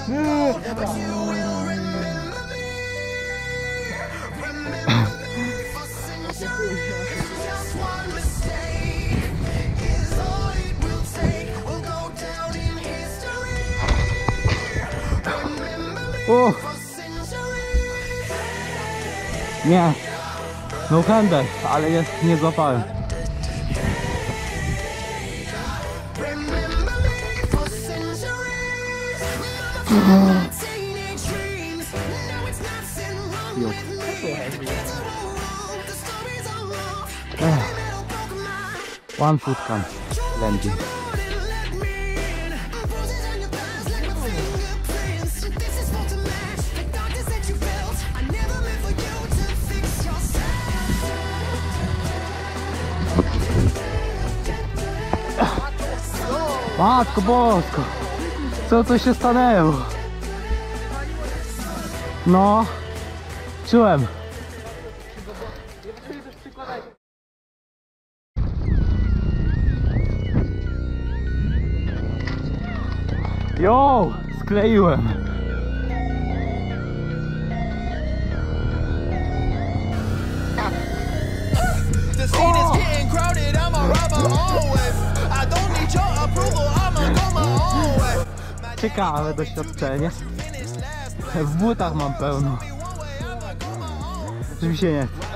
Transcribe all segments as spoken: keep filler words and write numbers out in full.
O! Nie, no handel, ale nie, nie złapałem. One foot can landing. Matko Bosko, co to się stanęło? No, czułem. Jo, skleiłem. Ciekawe doświadczenie. W butach mam pełno. Że mi się nie chce.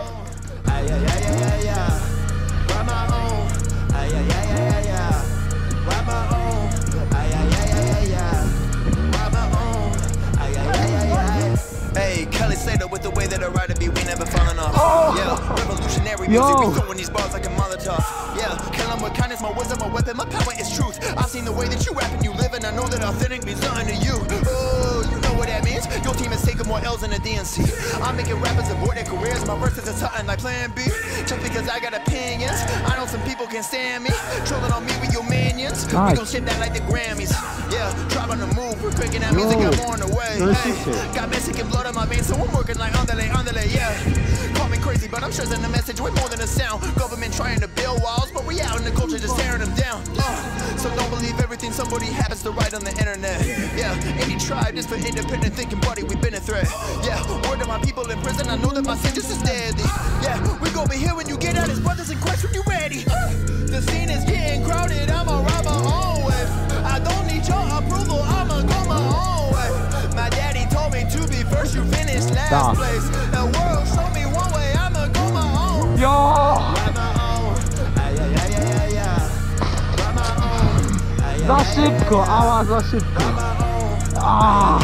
With the way that I ride to be, we never falling off. Oh. Yeah, revolutionary music, we throwing these bars like a Molotov. Yeah, kill 'em with kindness, my wisdom, my weapon, my power is truth. I've seen the way that you rap and you live, and I know that authentic means nothing to you. Oh, you know what that means? Your team is taking more L's than the D N C. I'm making rappers abort their careers, my verses are something like Plan B. Just because I got opinions, I know some people can stand me. Trolling on me with your minions. Nice. We gon' ship that like the Grammys. Yeah, drop on the move, we're cranking that music, I'm on the way. Hey, got Mexican blood on my veins, so I'm working like underlay, underlay, yeah. Call me crazy, but I'm stressing the message way more than a sound. Government trying to build walls, but we out in the culture just tearing them down. Uh, so don't believe everything somebody happens to write on the internet. Yeah, any tribe just for independent thinking, buddy, we've been a threat. Yeah, word to my people in prison, I know that my sentence is deadly. Yeah, we gon' be here when you get out as brothers in Christ when you ready. Uh, the scene is getting crowded, I'ma ride my own way. I don't need your approval, I'ma go my own way. My daddy told me to be first, you finish last place. The world show me one way, I'ma go my own. Yo! Ride my own. Ay, ay, ay, ay, ay, ay. Ride my own. Ay, ay, za szybko, ała, za szybko. Ah.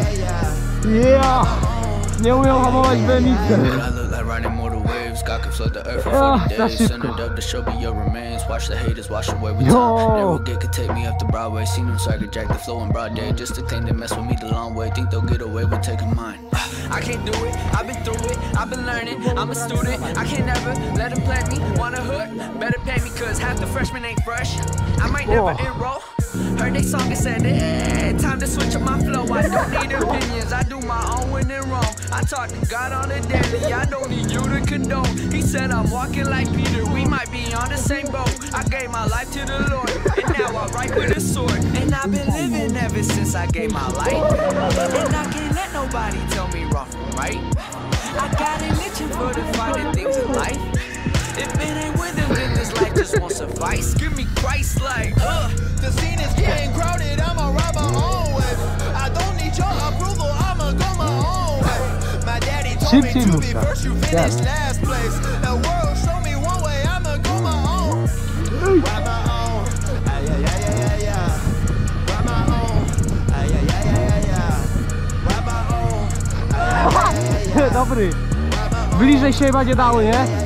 Yeah! Nie umiem hamować w emisję. God can flood the earth for forty days. Send it up to show me your remains. Watch the haters wash away with time. Never get could take me up to Broadway. Seen them swagger jack the flow in broad day. Just to think they mess with me the long way. Think they'll get away with taking mine. I can't do it. I've been through it. I've been learning. I'm a student. I can't never let them play me. Want a hood? Better pay me, cause half the freshmen ain't fresh. I might never enroll. Heard they song and said, eh, time to switch up my flow. I don't need opinions, I do my own when they're wrong. I talk to God on a daily, I don't need you to condone. He said I'm walking like Peter, we might be on the same boat. I gave my life to the Lord, and now I write with a sword. And I've been living ever since I gave my life. And I can't let nobody tell me wrong from right. I got an itching for the finer things in life. If it ain't with them, then this life just won't suffice. Give me Christ like, uh, the scene is getting crowded, I'ma ride my own way. I don't need your approval, I'ma go my own way. My daddy told me to be first, you finish last place. The world show me one way, I'ma go my own. Ride my own, ay, ay, ay, ay, ay, ay. Ride my own, ay, ay, ay, ay, ay, ay. Ride my own, ay, ay, ay, ay, ay. Dobry. Bliżej się chyba nie dało, nie?